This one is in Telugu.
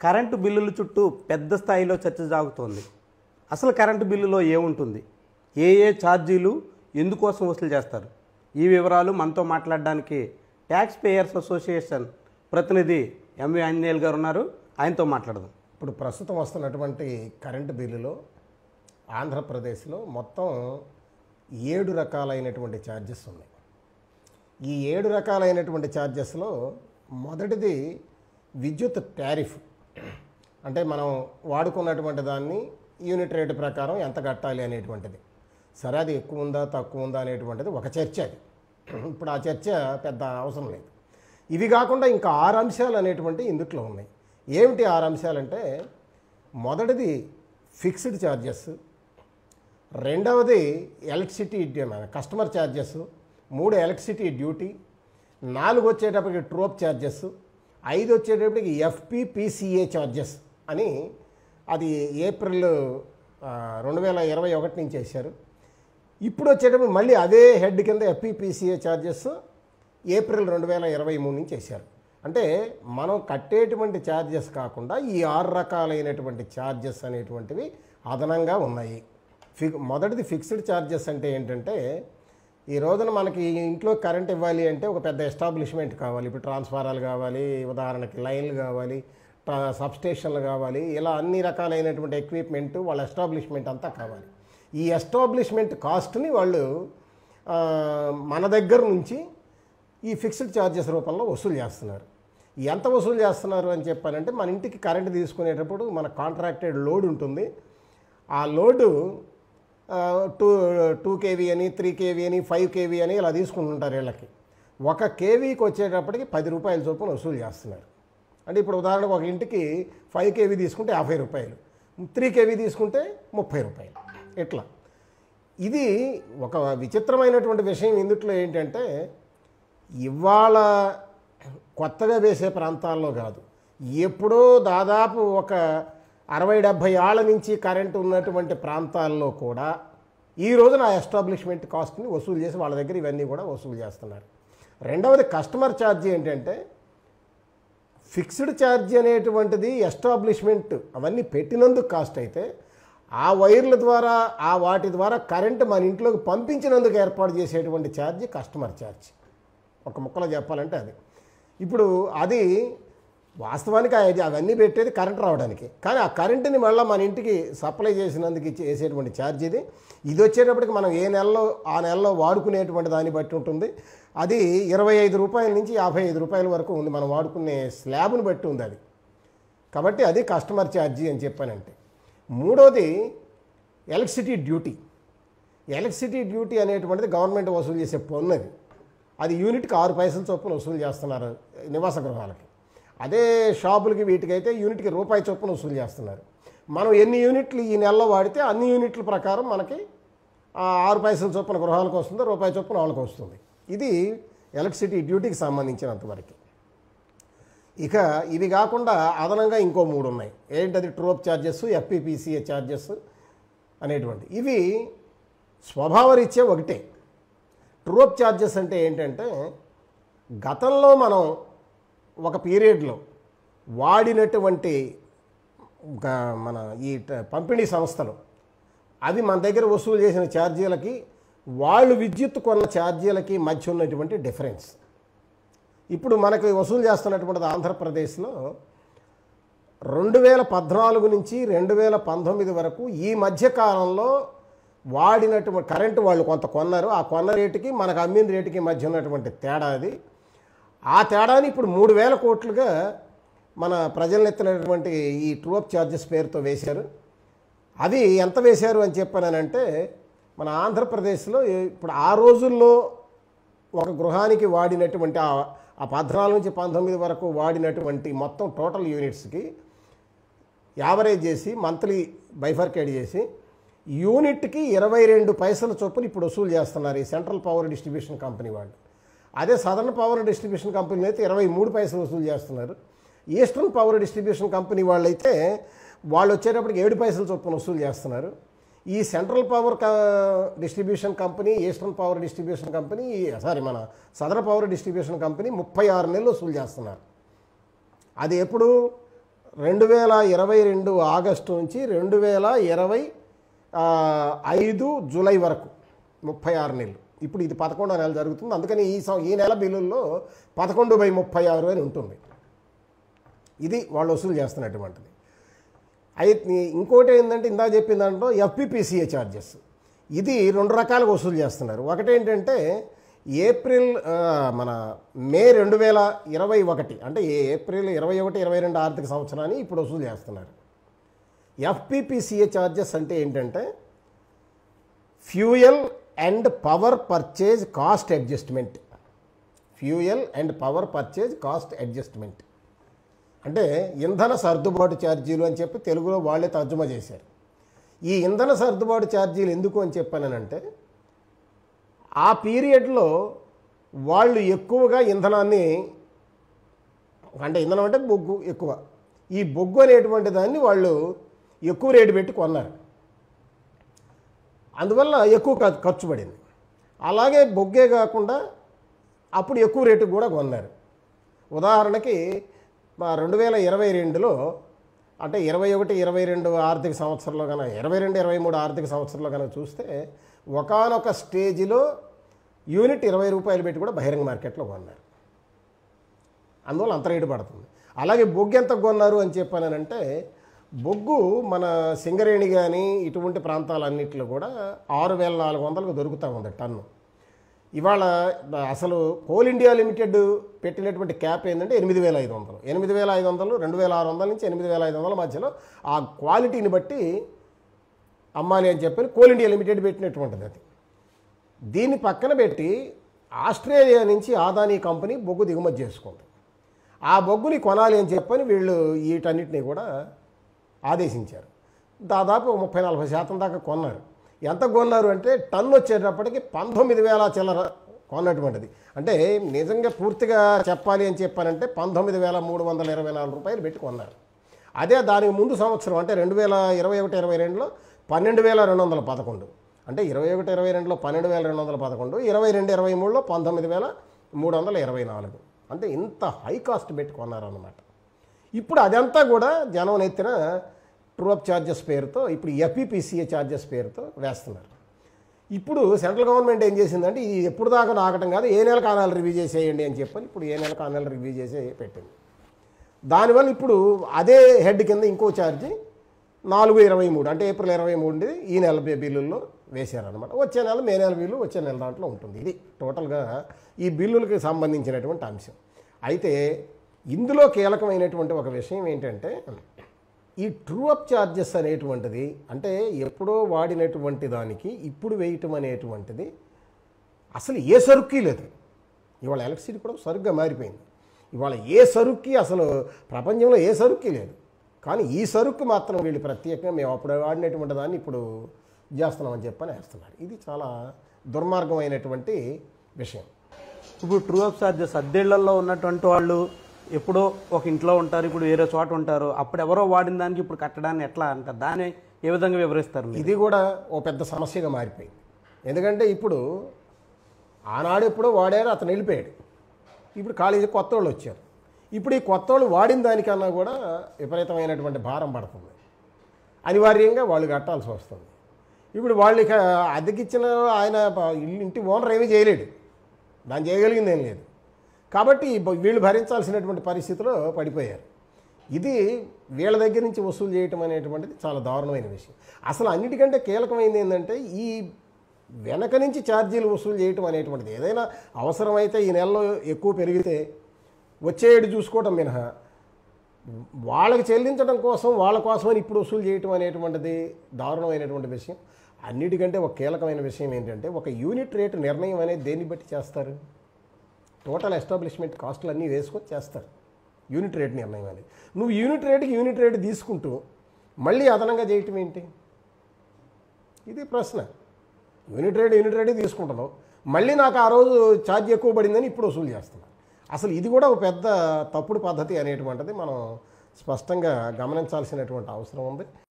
కరెంటు బిల్లుల చుట్టూ పెద్ద స్థాయిలో చర్చ సాగుతోంది. అసలు కరెంటు బిల్లులో ఏముంటుంది, ఏ ఛార్జీలు ఎందుకోసం వసూలు చేస్తారు, ఈ వివరాలు మనతో మాట్లాడడానికి ట్యాక్స్ పేయర్స్ అసోసియేషన్ ప్రతినిధి ఎంవి ఆంజనేయులు గారు ఉన్నారు. ఆయనతో మాట్లాడదాం. ఇప్పుడు ప్రస్తుతం వస్తున్నటువంటి కరెంటు బిల్లులో ఆంధ్రప్రదేశ్లో మొత్తం 7 రకాలైనటువంటి ఛార్జెస్ ఉన్నాయి. ఈ 7 రకాలైనటువంటి ఛార్జెస్లో మొదటిది విద్యుత్ టారిఫ్. అంటే మనం వాడుకున్నటువంటి దాన్ని యూనిట్ రేటు ప్రకారం ఎంత కట్టాలి అనేటువంటిది. సరే, అది ఎక్కువ ఉందా తక్కువ ఉందా అనేటువంటిది ఒక చర్చ. అది ఇప్పుడు ఆ చర్చ పెద్ద అవసరం లేదు. ఇవి కాకుండా ఇంకా 6 అంశాలు అనేటువంటి ఇందుట్లో ఉన్నాయి. ఏమిటి 6 అంశాలంటే, మొదటిది ఫిక్స్డ్ ఛార్జెస్, రెండవది electricity customer charges, 3 electricity duty, 4 వచ్చేటప్పటికి ట్రోప్ ఛార్జెస్, 5 వచ్చేటప్పటికి FPPCA ఛార్జెస్ అని అది ఏప్రిల్ 2021 నుంచి వేశారు. ఇప్పుడు వచ్చేటప్పుడు మళ్ళీ అదే హెడ్ కింద FPPCA ఛార్జెస్ ఏప్రిల్ 2023 నుంచి వేశారు. అంటే మనం కట్టేటువంటి ఛార్జెస్ కాకుండా ఈ 6 రకాలైనటువంటి ఛార్జెస్ అనేటువంటివి అదనంగా ఉన్నాయి. మొదటిది ఫిక్స్డ్ ఛార్జెస్ అంటే ఏంటంటే, ఈ రోజున మనకి ఇంట్లో కరెంట్ ఇవ్వాలి అంటే ఒక పెద్ద ఎస్టాబ్లిష్మెంట్ కావాలి. ఇప్పుడు ట్రాన్స్ఫారాలు కావాలి, ఉదాహరణకి లైన్లు కావాలి, సబ్స్టేషన్లు కావాలి, ఇలా అన్ని రకాలైనటువంటి ఎక్విప్మెంట్ వాళ్ళ ఎస్టాబ్లిష్మెంట్ అంతా కావాలి. ఈ ఎస్టాబ్లిష్మెంట్ కాస్ట్ని వాళ్ళు మన దగ్గర నుంచి ఈ ఫిక్స్డ్ ఛార్జెస్ రూపంలో వసూలు చేస్తున్నారు. ఎంత వసూలు చేస్తున్నారు అని చెప్పానంటే, మన ఇంటికి కరెంట్ తీసుకునేటప్పుడు మన కాంట్రాక్టెడ్ లోడ్ ఉంటుంది. ఆ లోడు 2 kV అని, 3 kV అని, 5 kV అని ఇలా తీసుకుంటుంటారు. వీళ్ళకి 1 kVకి వచ్చేటప్పటికి 10 రూపాయల చొప్పున వసూలు చేస్తున్నారు. అంటే ఇప్పుడు ఉదాహరణకు ఒక ఇంటికి 5 kV తీసుకుంటే 50 రూపాయలు, 3 kV తీసుకుంటే 30 రూపాయలు. ఇట్లా ఇది ఒక విచిత్రమైనటువంటి విషయం. ఇందుట్లో ఏంటంటే, ఇవాళ కొత్తగా వేసే ప్రాంతాల్లో కాదు, ఎప్పుడో దాదాపు ఒక 60-70 ఏళ్ల నుంచి కరెంటు ఉన్నటువంటి ప్రాంతాల్లో కూడా ఈ రోజున ఆ ఎస్టాబ్లిష్మెంట్ కాస్ట్ని వసూలు చేసి వాళ్ళ దగ్గర ఇవన్నీ కూడా వసూలు చేస్తున్నారు. రెండవది కస్టమర్ ఛార్జీ. ఏంటంటే, ఫిక్స్డ్ ఛార్జీ అనేటువంటిది ఎస్టాబ్లిష్మెంట్ అవన్నీ పెట్టినందుకు కాస్ట్ అయితే, ఆ వైర్ల ద్వారా వాటి ద్వారా కరెంటు మన ఇంట్లోకి పంపించినందుకు ఏర్పాటు చేసేటువంటి ఛార్జీ కస్టమర్ ఛార్జ్. ఒక ముక్కలో చెప్పాలంటే అది. ఇప్పుడు అది వాస్తవానికి అవన్నీ పెట్టేది కరెంట్ రావడానికి, కానీ ఆ కరెంటుని మళ్ళీ మన ఇంటికి సప్లై చేసినందుకు వేసేటువంటి ఛార్జ్ ఇది. ఇది వచ్చేటప్పటికి మనం ఏ నెలలో ఆ నెలలో వాడుకునేటువంటి దాన్ని బట్టి ఉంటుంది. అది 25 రూపాయల నుంచి 55 రూపాయల వరకు ఉంది, మనం వాడుకునే స్లాబ్ని బట్టి ఉంది అది. కాబట్టి అది కస్టమర్ ఛార్జీ అని చెప్పానంటే. మూడోది ఎలక్ట్రిసిటీ డ్యూటీ. ఎలక్ట్రిసిటీ డ్యూటీ అనేటువంటిది గవర్నమెంట్ వసూలు చేసే పన్ను. అది యూనిట్కి 6 పైసల చొప్పున వసూలు చేస్తున్నారు నివాస గృహాలకి. అదే షాపులకి వీటికైతే యూనిట్కి రూపాయి చొప్పున వసూలు చేస్తున్నారు. మనం ఎన్ని యూనిట్లు ఈ నెలలో వాడితే అన్ని యూనిట్ల ప్రకారం మనకి 6 పైసల చొప్పున గృహాలకు వస్తుంది, రూపాయి చొప్పున వాళ్ళకి వస్తుంది. ఇది ఎలక్ట్రిసిటీ డ్యూటీకి సంబంధించినంతవరకు. ఇక ఇవి కాకుండా అదనంగా ఇంకో 3 ఉన్నాయి. ఏంటది? ట్రోప్ ఛార్జెస్, FPPCA ఛార్జెస్ అనేటువంటి. ఇవి స్వభావరీత్యా ఒకటే. ట్రోప్ ఛార్జెస్ అంటే ఏంటంటే, గతంలో మనం ఒక పీరియడ్లో వాడినటువంటి మన ఈ పంపిణీ సంస్థలు అవి మన దగ్గర వసూలు చేసిన ఛార్జీలకి వాళ్ళు విద్యుత్ కొన్న ఛార్జీలకి మధ్య ఉన్నటువంటి డిఫరెన్స్. ఇప్పుడు మనకి వసూలు చేస్తున్నటువంటిది ఆంధ్రప్రదేశ్లో 2014 నుంచి 2019 వరకు ఈ మధ్యకాలంలో వాడినటువంటి కరెంటు వాళ్ళు కొంత కొన్నారు. ఆ కొన్న రేటుకి మనకు అమ్మిన రేటుకి మధ్య ఉన్నటువంటి తేడా అది. ఆ తేడాని ఇప్పుడు 3000 కోట్లుగా మన ప్రజలెత్తినటువంటి ఈ ట్రోప్ ఛార్జెస్ పేరుతో వేశారు. అవి ఎంత వేశారు అని చెప్పానంటే, మన ఆంధ్రప్రదేశ్లో ఇప్పుడు ఆ రోజుల్లో ఒక గృహానికి వాడినటువంటి ఆ 14 నుంచి 19 వరకు వాడినటువంటి మొత్తం టోటల్ యూనిట్స్కి యావరేజ్ చేసి మంత్లీ బైఫర్కేట్ చేసి యూనిట్కి 22 పైసల చొప్పున ఇప్పుడు వసూలు చేస్తున్నారు ఈ సెంట్రల్ పవర్ డిస్ట్రిబ్యూషన్ కంపెనీ వాళ్ళు. అదే సదర్న్ పవర్ డిస్ట్రిబ్యూషన్ కంపెనీ అయితే 23 పైసలు వసూలు చేస్తున్నారు. ఈస్టర్న్ పవర్ డిస్ట్రిబ్యూషన్ కంపెనీ వాళ్ళైతే వాళ్ళు వచ్చేటప్పటికి 7 పైసల చొప్పున వసూలు చేస్తున్నారు. ఈ central power distribution company, eastern power distribution company, మన సదర్న్ పవర్ డిస్ట్రిబ్యూషన్ కంపెనీ 36 నెలలు వసూలు చేస్తున్నారు. అది ఎప్పుడు 2022 ఆగస్టు నుంచి 2025 జూలై వరకు 36 నెలలు. ఇప్పుడు ఇది 11వ నెల జరుగుతుంది. అందుకని ఈ నెల బిల్లుల్లో 11/36 అని ఉంటుంది. ఇది వాళ్ళు వసూలు చేస్తున్నటువంటిది. అయితే ఇంకోటి ఏంటంటే ఇందాక చెప్పిన దాంట్లో FPPCA ఛార్జెస్, ఇది 2 రకాలుగా వసూలు చేస్తున్నారు. ఒకటేంటంటే మే 2021 అంటే ఏప్రిల్ 21-22 ఆర్థిక సంవత్సరాన్ని ఇప్పుడు వసూలు చేస్తున్నారు. FPPCA ఛార్జెస్ అంటే ఏంటంటే fuel and power purchase cost adjustment. Fuel and power purchase cost adjustment అంటే ఇంధన సర్దుబాటు ఛార్జీలు అని చెప్పి తెలుగులో వాళ్ళే తర్జుమా చేశారు. ఈ ఇంధన సర్దుబాటు ఛార్జీలు ఎందుకు అని చెప్పానంటే ఆ పీరియడ్లో వాళ్ళు ఎక్కువగా ఇంధనాన్ని, అంటే ఇంధనం అంటే బొగ్గు ఎక్కువ, ఈ బొగ్గు అనేటువంటి దాన్ని వాళ్ళు ఎక్కువ రేటు పెట్టి కొన్నారు. అందువల్ల ఎక్కువ ఖర్చు పడింది. అలాగే బొగ్గే కాకుండా అప్పుడు ఎక్కువ రేటు కూడా కొన్నారు. ఉదాహరణకి 2022లో అంటే 21-22 ఆర్థిక సంవత్సరంలో కనుక 22-23 ఆర్థిక సంవత్సరంలో కనుక చూస్తే ఒకానొక స్టేజిలో యూనిట్ 20 రూపాయలు పెట్టి కూడా బహిరంగ మార్కెట్లో కొన్నారు. అందువల్ల అంత రేటు పడుతుంది. అలాగే బొగ్గు ఎంత కొన్నారు అని చెప్పానంటే బొగ్గు మన సింగరేణి కానీ ఇటువంటి ప్రాంతాలన్నింటిలో కూడా 6,400కు దొరుకుతూ ఉంది టన్ను. ఇవాళ అసలు కోల్ ఇండియా లిమిటెడ్ పెట్టినటువంటి క్యాప్ ఏంటంటే 8,500. 8,500, 2,600 నుంచి 8,500 మధ్యలో ఆ క్వాలిటీని బట్టి అమ్మాలి అని చెప్పి కోల్ ఇండియా లిమిటెడ్ పెట్టినటువంటిది. అది దీన్ని పక్కన పెట్టి ఆస్ట్రేలియా నుంచి ఆదానీ కంపెనీ బొగ్గు దిగుమతి చేసుకుంది. ఆ బొగ్గుని కొనాలి అని చెప్పని వీళ్ళు వీటన్నిటిని కూడా ఆదేశించారు. దాదాపు 30-40% దాకా కొన్నారు. ఎంత కొన్నారు అంటే టన్ను వచ్చేటప్పటికి 19,000 చిల్లర కొన్నటువంటిది. అంటే నిజంగా పూర్తిగా చెప్పాలి అని చెప్పానంటే 19,324 రూపాయలు పెట్టి కొన్నారు. అదే దానికి ముందు సంవత్సరం అంటే 2021-22లో 12,211, అంటే 21-22లో 12,211, 22-23లో 19,324. అంటే ఇంత హై కాస్ట్ పెట్టి కొన్నారన్నమాట. ఇప్పుడు అదంతా కూడా జనం నెత్తిన ట్రూఅప్ ఛార్జెస్ పేరుతో, ఇప్పుడు FPPCA ఛార్జెస్ పేరుతో వేస్తున్నారు. ఇప్పుడు సెంట్రల్ గవర్నమెంట్ ఏం చేసిందంటే ఇది ఎప్పుడు దాకా నాకటం కాదు, ఏ నెల కానాలు రివ్యూ చేసేయండి అని చెప్పని ఇప్పుడు ఏ నెల కానాలు రివ్యూ చేసి పెట్టింది. దానివల్ల ఇప్పుడు అదే హెడ్ కింద ఇంకో ఛార్జీ 4/23 అంటే ఏప్రిల్ 23 ఈ నెల బిల్లుల్లో వేశారనమాట. వచ్చే నెల మే నెల బిల్లు వచ్చే నెల దాంట్లో ఉంటుంది. ఇది టోటల్గా ఈ బిల్లులకి సంబంధించినటువంటి అంశం. అయితే ఇందులో కీలకమైనటువంటి ఒక విషయం ఏంటంటే ఈ ట్రూఅప్ ఛార్జెస్ అనేటువంటిది అంటే ఎప్పుడో వాడినటువంటి దానికి ఇప్పుడు వేయటం అనేటువంటిది అసలు ఏ సరుక్కి లేదు. ఇవాళ ఎలక్ట్రిసిటీ కూడా సరుగ్గా మారిపోయింది. ఇవాళ ఏ సరుక్కి అసలు ప్రపంచంలో ఏ సరుక్కి లేదు. కానీ ఈ సరుక్కు మాత్రం వీళ్ళు ప్రత్యేకంగా మేము అప్పుడు వాడినటువంటి దాన్ని ఇప్పుడు చేస్తున్నామని చెప్పని వేస్తున్నారు. ఇది చాలా దుర్మార్గమైనటువంటి విషయం. ఇప్పుడు ట్రూఅప్ ఛార్జెస్ అద్దెళ్లలో ఉన్నటువంటి వాళ్ళు ఎప్పుడో ఒక ఇంట్లో ఉంటారు, ఇప్పుడు వేరే చోట ఉంటారు, అప్పుడు ఎవరో వాడిన దానికి ఇప్పుడు కట్టడాన్ని ఎట్లా అంటారు, దాన్ని ఏ విధంగా వివరిస్తారు? ఇది కూడా ఓ పెద్ద సమస్యగా మారిపోయింది. ఎందుకంటే ఇప్పుడు ఆనాడు ఎప్పుడో వాడారు, అతను వెళ్ళిపోయాడు. ఇప్పుడు కాలేజీ కొత్త వాళ్ళు వచ్చారు. ఇప్పుడు ఈ కొత్త వాళ్ళు వాడిన దానికన్నా కూడా విపరీతమైనటువంటి భారం పడుతుంది. అనివార్యంగా వాళ్ళు కట్టాల్సి వస్తుంది. ఇప్పుడు వాళ్ళు అద్దెకిచ్చిన ఆయన ఇంటి ఓనర్ ఏమీ చేయలేడు, దాన్ని చేయగలిగింది ఏం లేదు. కాబట్టి వీళ్ళు భరించాల్సినటువంటి పరిస్థితిలో పడిపోయారు. ఇది వీళ్ళ దగ్గర నుంచి వసూలు చేయటం అనేటువంటిది చాలా దారుణమైన విషయం. అసలు అన్నిటికంటే కీలకమైనది ఏంటంటే ఈ వెనక నుంచి ఛార్జీలు వసూలు చేయటం అనేటువంటిది ఏదైనా అవసరమైతే ఈ నెలలో ఎక్కువ పెరిగితే వచ్చేడు చూసుకోవటం మినహా వాళ్ళకి చెల్లించడం కోసం వాళ్ళ కోసమని ఇప్పుడు వసూలు చేయటం అనేటువంటిది దారుణమైనటువంటి విషయం. అన్నిటికంటే ఒక కీలకమైన విషయం ఏంటంటే ఒక యూనిట్ రేటు నిర్ణయం అనేది దేన్ని బట్టి చేస్తారు? టోటల్ ఎస్టాబ్లిష్మెంట్ కాస్టులు అన్నీ వేసుకొని చేస్తారు యూనిట్ రేట్ నిర్ణయం అనేది. నువ్వు యూనిట్ రేటు తీసుకుంటూ మళ్ళీ అదనంగా చేయటం ఏంటి? ఇది ప్రశ్న. యూనిట్ రేటు తీసుకుంటున్నావు, మళ్ళీ నాకు ఆ రోజు ఛార్జ్ ఎక్కువ పడిందని ఇప్పుడు వసూలు చేస్తున్నాను. అసలు ఇది కూడా ఒక పెద్ద తప్పుడు పద్ధతి అనేటువంటిది మనం స్పష్టంగా గమనించాల్సినటువంటి అవసరం ఉంది.